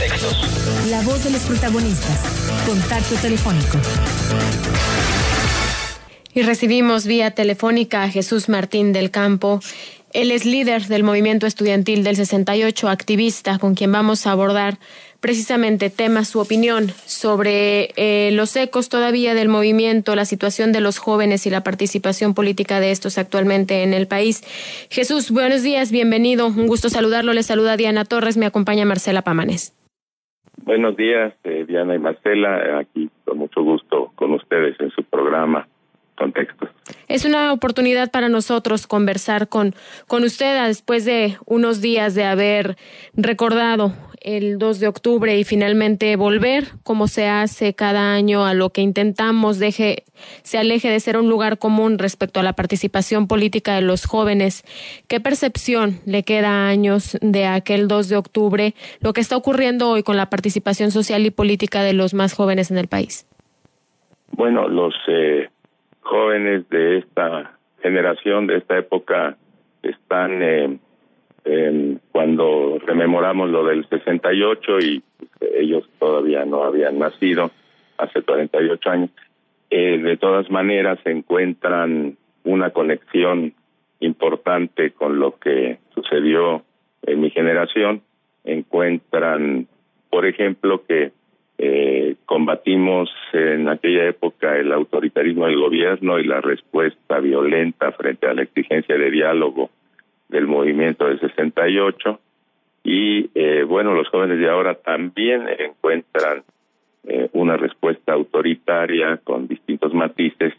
Contextos. La voz de los protagonistas. Contacto telefónico. Y recibimos vía telefónica a Jesús Martín del Campo. Él es líder del movimiento estudiantil del 68, activista, con quien vamos a abordar precisamente su opinión sobre los ecos todavía del movimiento, la situación de los jóvenes y la participación política de estos actualmente en el país. Jesús, buenos días, bienvenido, un gusto saludarlo. Le saluda Diana Torres, me acompaña Marcela Pámanes. Buenos días, Diana y Marcela, aquí con mucho gusto con ustedes en su programa Contextos. Es una oportunidad para nosotros conversar con usted después de unos días de haber recordado el 2 de octubre y finalmente volver, como se hace cada año, a lo que intentamos se aleje de ser un lugar común respecto a la participación política de los jóvenes. ¿Qué percepción le queda a años de aquel 2 de octubre, lo que está ocurriendo hoy con la participación social y política de los más jóvenes en el país? Bueno, los jóvenes de esta generación, de esta época, están cuando rememoramos lo del 68 y ellos todavía no habían nacido, hace 48 años, de todas maneras encuentran una conexión importante con lo que sucedió en mi generación. Encuentran, por ejemplo, que combatimos en aquella época el autoritarismo del gobierno y la respuesta violenta frente a la exigencia de diálogo del movimiento del 68 y bueno, los jóvenes de ahora también encuentran una respuesta autoritaria con distintos matices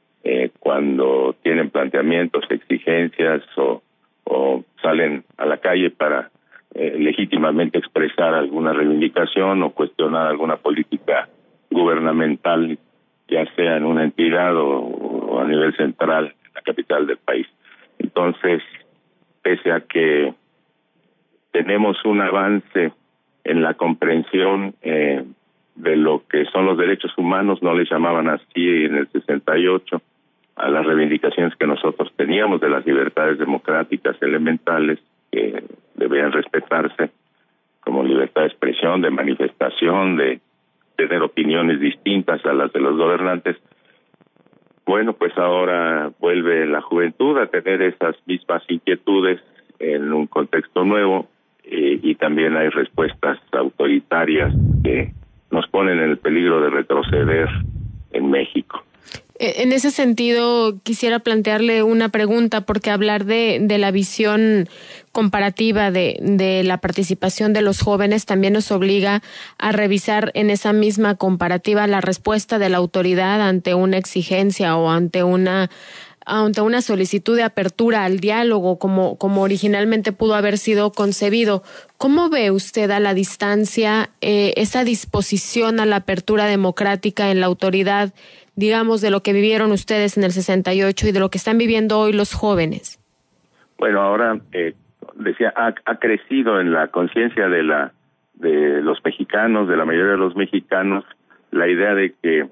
cuando tienen planteamientos, exigencias o salen a la calle para legítimamente expresar alguna reivindicación o cuestionar alguna política gubernamental, ya sea en una entidad o a nivel central en la capital del país. Entonces, pese a que tenemos un avance en la comprensión de lo que son los derechos humanos, no les llamaban así en el 68, a las reivindicaciones que nosotros teníamos de las libertades democráticas elementales que debían respetarse, como libertad de expresión, de manifestación, de tener opiniones distintas a las de los gobernantes. Bueno, pues ahora vuelve la juventud a tener esas mismas inquietudes en un contexto nuevo y también hay respuestas autoritarias que nos ponen en el peligro de retroceder en México. En ese sentido, quisiera plantearle una pregunta, porque hablar de la visión comparativa de la participación de los jóvenes también nos obliga a revisar en esa misma comparativa la respuesta de la autoridad ante una exigencia o ante una solicitud de apertura al diálogo como originalmente pudo haber sido concebido. ¿Cómo ve usted a la distancia esa disposición a la apertura democrática en la autoridad, digamos, de lo que vivieron ustedes en el 68 y de lo que están viviendo hoy los jóvenes? Bueno, ahora decía, ha crecido en la conciencia de los mexicanos, de la mayoría de los mexicanos, la idea de que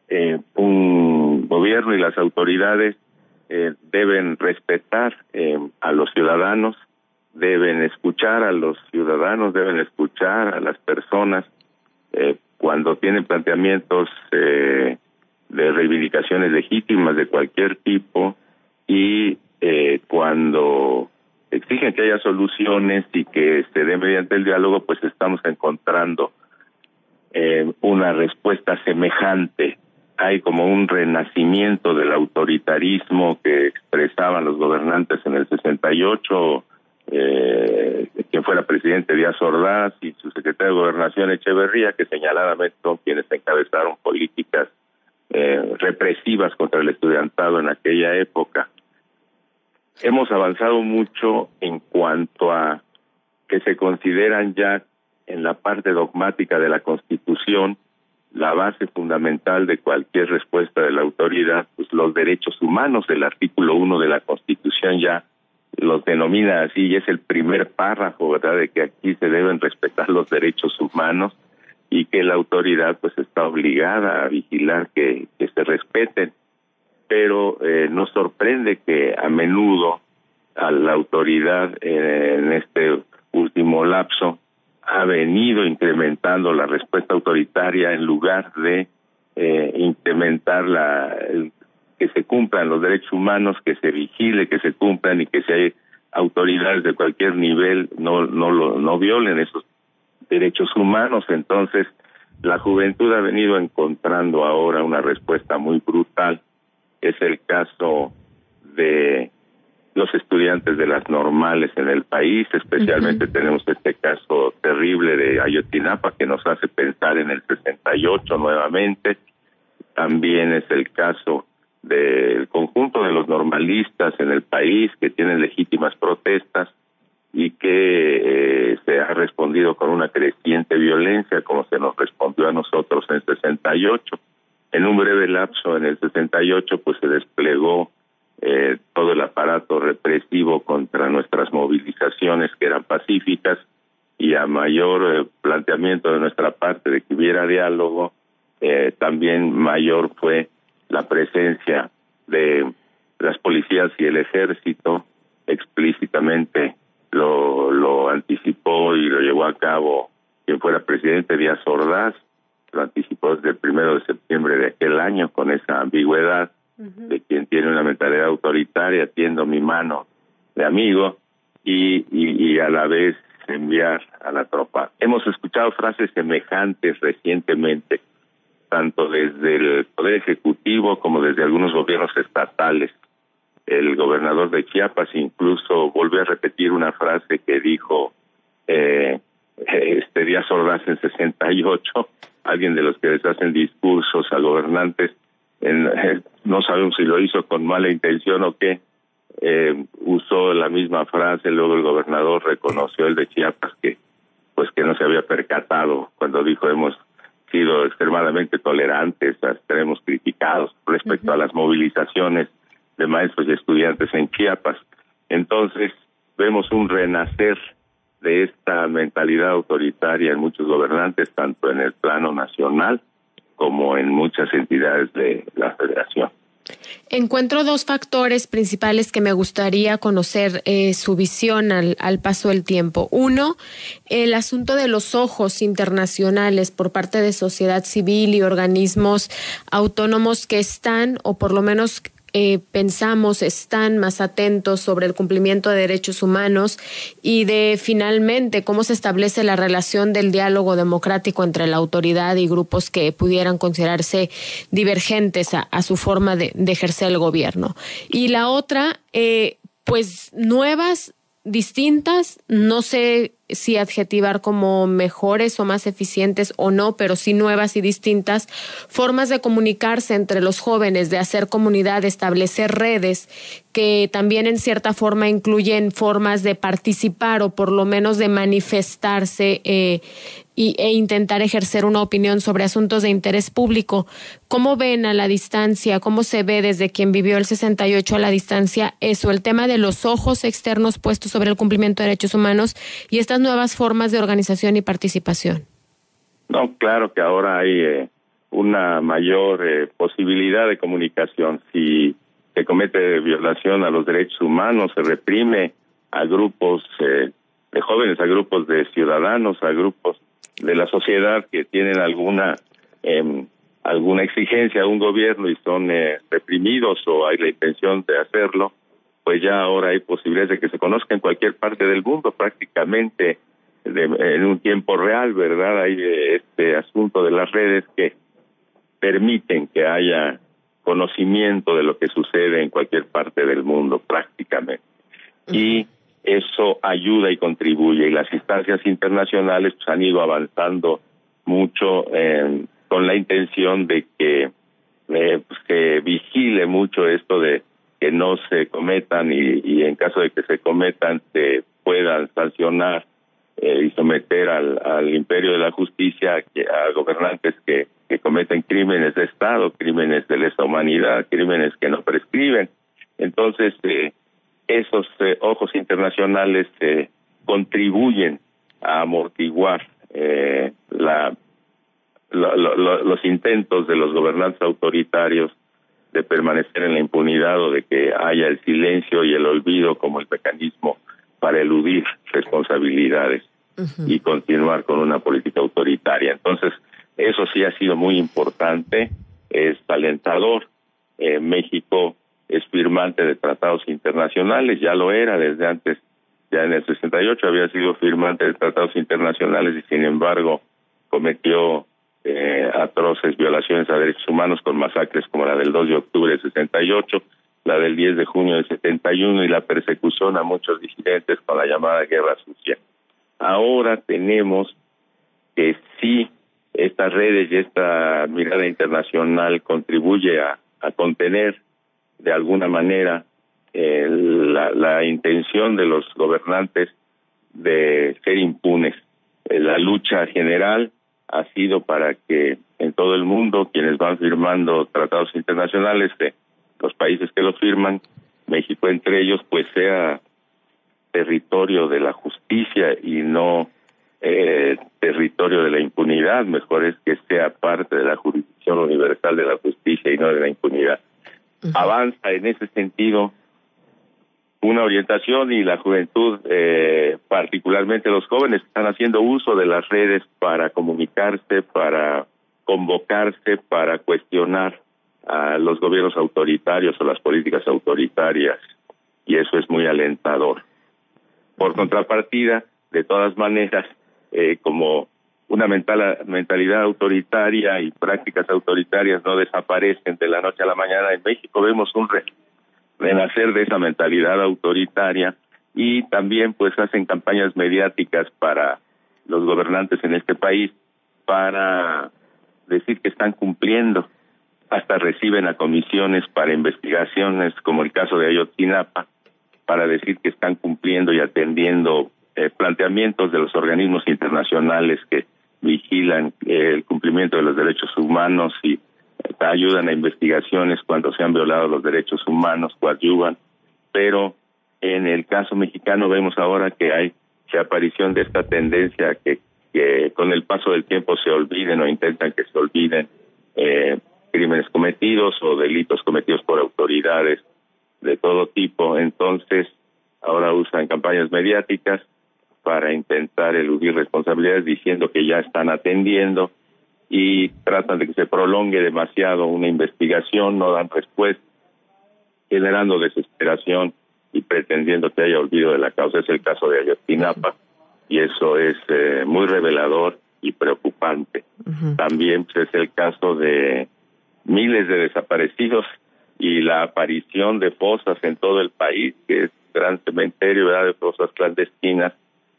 un gobierno y las autoridades deben respetar a los ciudadanos, deben escuchar a los ciudadanos, deben escuchar a las personas cuando tienen planteamientos de reivindicaciones legítimas de cualquier tipo y cuando exigen que haya soluciones y que se dé mediante el diálogo, pues estamos encontrando una respuesta semejante. Hay como un renacimiento del autoritarismo que expresaban los gobernantes en el 68, quien fuera presidente Díaz Ordaz y su secretario de Gobernación Echeverría, que señaladamente son quienes encabezaron políticas represivas contra el estudiantado en aquella época. Hemos avanzado mucho en cuanto a que se consideran ya en la parte dogmática de la Constitución la base fundamental de cualquier respuesta de la autoridad, pues los derechos humanos. El artículo 1 de la Constitución ya los denomina así y es el primer párrafo, ¿verdad?, de que aquí se deben respetar los derechos humanos y que la autoridad pues está obligada a vigilar que se respeten. Pero nos sorprende que a menudo a la autoridad en este último lapso ha venido incrementando la respuesta autoritaria en lugar de incrementar que se cumplan los derechos humanos, que se vigile, que se cumplan y que si hay autoridades de cualquier nivel no violen esos derechos humanos. Entonces, la juventud ha venido encontrando ahora una respuesta muy brutal. Es el caso de los estudiantes de las normales en el país, especialmente tenemos este caso terrible de Ayotzinapa que nos hace pensar en el 68 nuevamente. También es el caso del conjunto de los normalistas en el país que tienen legítimas protestas y que se ha respondido con una creciente violencia como se nos respondió a nosotros en el 68. En un breve lapso en el 68 pues se desplegó todo el aparato represivo contra nuestras movilizaciones que eran pacíficas y a mayor planteamiento de nuestra parte de que hubiera diálogo, también mayor fue la presencia de las policías y el ejército. Explícitamente lo anticipó y lo llevó a cabo quien fuera presidente, Díaz Ordaz, lo anticipó desde el 1 de septiembre de aquel año con esa ambigüedad de quien tiene una mentalidad autoritaria, tiendo mi mano de amigo y a la vez enviar a la tropa. Hemos escuchado frases semejantes recientemente, tanto desde el Poder Ejecutivo como desde algunos gobiernos estatales. El gobernador de Chiapas incluso volvió a repetir una frase que dijo Díaz Ordaz en 68, alguien de los que les hacen discursos a gobernantes, no sabemos si lo hizo con mala intención o qué, usó la misma frase. Luego el gobernador reconoció, el de Chiapas, que no se había percatado cuando dijo hemos sido extremadamente tolerantes, estaremos criticados respecto a las movilizaciones de maestros y estudiantes en Chiapas. Entonces vemos un renacer de esta mentalidad autoritaria en muchos gobernantes, tanto en el plano nacional como en muchas entidades de la Federación. Encuentro dos factores principales que me gustaría conocer su visión al paso del tiempo. Uno, el asunto de los ojos internacionales por parte de sociedad civil y organismos autónomos que están, o por lo menos pensamos están más atentos sobre el cumplimiento de derechos humanos y de finalmente cómo se establece la relación del diálogo democrático entre la autoridad y grupos que pudieran considerarse divergentes a su forma de ejercer el gobierno. Y la otra, pues nuevas, distintas, no sé si adjetivar como mejores o más eficientes o no, pero sí nuevas y distintas formas de comunicarse entre los jóvenes, de hacer comunidad, de establecer redes que también en cierta forma incluyen formas de participar o por lo menos de manifestarse e intentar ejercer una opinión sobre asuntos de interés público. ¿Cómo ven a la distancia? ¿Cómo se ve desde quien vivió el 68 a la distancia eso, el tema de los ojos externos puestos sobre el cumplimiento de derechos humanos y estas nuevas formas de organización y participación? No, claro que ahora hay una mayor posibilidad de comunicación. Si se comete violación a los derechos humanos, se reprime a grupos de jóvenes, a grupos de ciudadanos, a grupos de la sociedad que tienen alguna exigencia a un gobierno y son reprimidos o hay la intención de hacerlo, pues ya ahora hay posibilidades de que se conozca en cualquier parte del mundo prácticamente en un tiempo real, ¿verdad? Hay este asunto de las redes que permiten que haya conocimiento de lo que sucede en cualquier parte del mundo prácticamente. Y eso ayuda y contribuye, y las instancias internacionales pues, han ido avanzando mucho con la intención de que se vigile mucho esto de que no se cometan y en caso de que se cometan se puedan sancionar y someter al imperio de la justicia a gobernantes que cometen crímenes de Estado, crímenes de lesa humanidad, crímenes que no prescriben. Entonces, esos ojos internacionales contribuyen a amortiguar los intentos de los gobernantes autoritarios de permanecer en la impunidad o de que haya el silencio y el olvido como el mecanismo para eludir responsabilidades. y continuar con una política autoritaria. Entonces, eso sí ha sido muy importante, es alentador. México es firmante de tratados internacionales, ya lo era desde antes, ya en el 68 había sido firmante de tratados internacionales y sin embargo cometió atroces violaciones a derechos humanos con masacres como la del 2 de octubre del 68, la del 10 de junio del 71 y la persecución a muchos disidentes con la llamada Guerra Sucia. Ahora tenemos que sí, estas redes y esta mirada internacional contribuye a contener de alguna manera la intención de los gobernantes de ser impunes. La lucha general ha sido para que en todo el mundo quienes van firmando tratados internacionales, los países que lo firman, México entre ellos, pues sea territorio de la justicia y no territorio de la impunidad. Mejor es que sea parte de la jurisdicción universal de la justicia y no de la impunidad. Avanza en ese sentido una orientación y la juventud, particularmente los jóvenes, están haciendo uso de las redes para comunicarse, para convocarse, para cuestionar a los gobiernos autoritarios o las políticas autoritarias, y eso es muy alentador. Por contrapartida, de todas maneras, como una mentalidad autoritaria y prácticas autoritarias no desaparecen de la noche a la mañana, en México vemos un renacer de esa mentalidad autoritaria y también pues hacen campañas mediáticas para los gobernantes en este país para decir que están cumpliendo. Hasta reciben a comisiones para investigaciones, como el caso de Ayotzinapa, para decir que están cumpliendo y atendiendo planteamientos de los organismos internacionales que vigilan el cumplimiento de los derechos humanos y ayudan a investigaciones cuando se han violado los derechos humanos, coadyuvan. Pero en el caso mexicano vemos ahora que hay aparición de esta tendencia que con el paso del tiempo se olviden o intentan que se olviden crímenes cometidos o delitos cometidos por autoridades de todo tipo. Entonces, ahora usan campañas mediáticas para intentar eludir responsabilidades diciendo que ya están atendiendo y tratan de que se prolongue demasiado una investigación, no dan respuesta, generando desesperación y pretendiendo que haya olvido de la causa. Es el caso de Ayotzinapa y eso es muy revelador y preocupante. También pues, es el caso de miles de desaparecidos y la aparición de fosas en todo el país, que es un gran cementerio, ¿verdad?, de fosas clandestinas,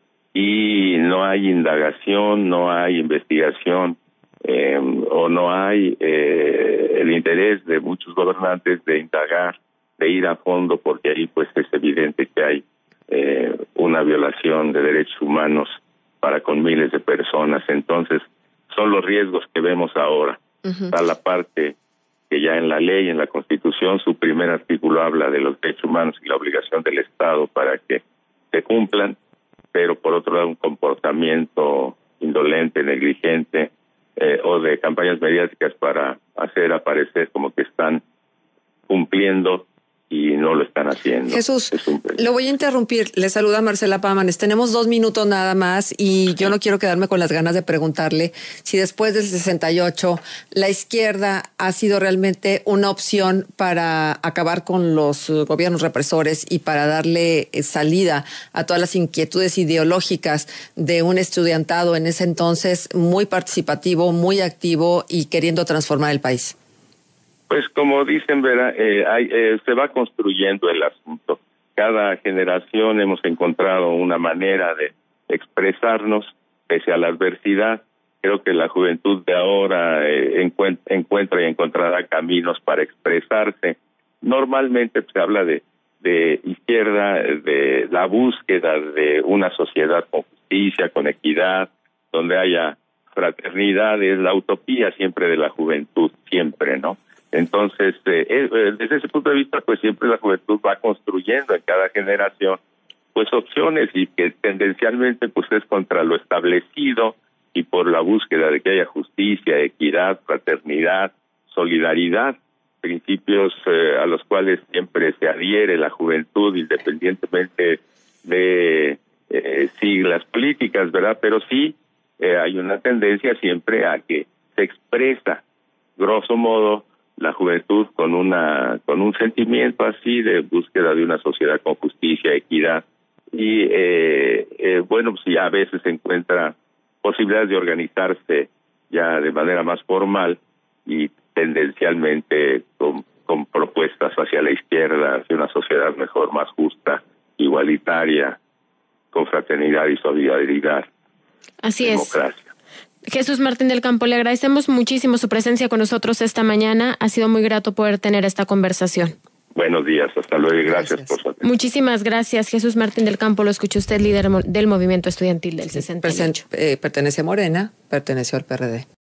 y no hay indagación, no hay investigación, o no hay el interés de muchos gobernantes de indagar, de ir a fondo, porque ahí pues es evidente que hay una violación de derechos humanos para con miles de personas. Entonces, son los riesgos que vemos ahora. Está la parte que ya en la ley, en la Constitución, su primer artículo habla de los derechos humanos y la obligación del Estado para que se cumplan, pero por otro lado un comportamiento indolente, negligente, o de campañas mediáticas para hacer aparecer como que están cumpliendo y no lo están haciendo. Jesús, lo voy a interrumpir. Le saluda Marcela Pámanes. Tenemos 2 minutos nada más y yo no quiero quedarme con las ganas de preguntarle si después del 68 la izquierda ha sido realmente una opción para acabar con los gobiernos represores y para darle salida a todas las inquietudes ideológicas de un estudiantado en ese entonces muy participativo, muy activo y queriendo transformar el país. Pues como dicen, Vera, se va construyendo el asunto. Cada generación hemos encontrado una manera de expresarnos pese a la adversidad. Creo que la juventud de ahora encuentra y encontrará caminos para expresarse. Normalmente se habla de izquierda, de la búsqueda de una sociedad con justicia, con equidad, donde haya fraternidad. Es la utopía siempre de la juventud, siempre, ¿no? Entonces, desde ese punto de vista, pues siempre la juventud va construyendo en cada generación, pues opciones y que tendencialmente pues es contra lo establecido y por la búsqueda de que haya justicia, equidad, fraternidad, solidaridad, principios a los cuales siempre se adhiere la juventud independientemente de siglas políticas, ¿verdad? Pero sí hay una tendencia siempre a que se expresa, grosso modo, la juventud con un sentimiento así de búsqueda de una sociedad con justicia, equidad, y bueno, pues ya a veces se encuentra posibilidades de organizarse ya de manera más formal y tendencialmente con propuestas hacia la izquierda, hacia una sociedad mejor, más justa, igualitaria, con fraternidad y solidaridad. Así democracia. Es. Jesús Martín del Campo, le agradecemos muchísimo su presencia con nosotros esta mañana. Ha sido muy grato poder tener esta conversación. Buenos días, hasta luego y gracias por su atención. Muchísimas gracias, Jesús Martín del Campo. Lo escuchó usted, líder del movimiento estudiantil del 68. Pertenece a Morena, perteneció al PRD.